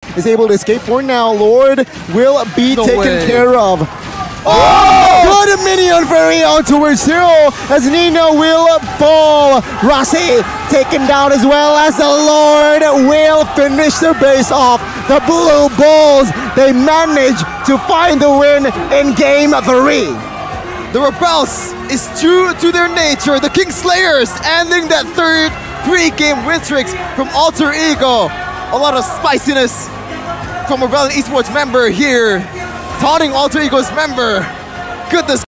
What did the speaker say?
is able to escape for now. Lord will be taken care of. Oh! Good minion fairy on towards Zero as Nino will fall. Rossi taken down as well as the Lord will finish their base off. The Blue Bulls, they manage to find the win in game 3. The Rebels is true to their nature. The Kingslayers ending that third 3-game win streaks from Alter Ego. A lot of spiciness from a Rebellion Esports member here, taunting Alter Ego's member. Goodness.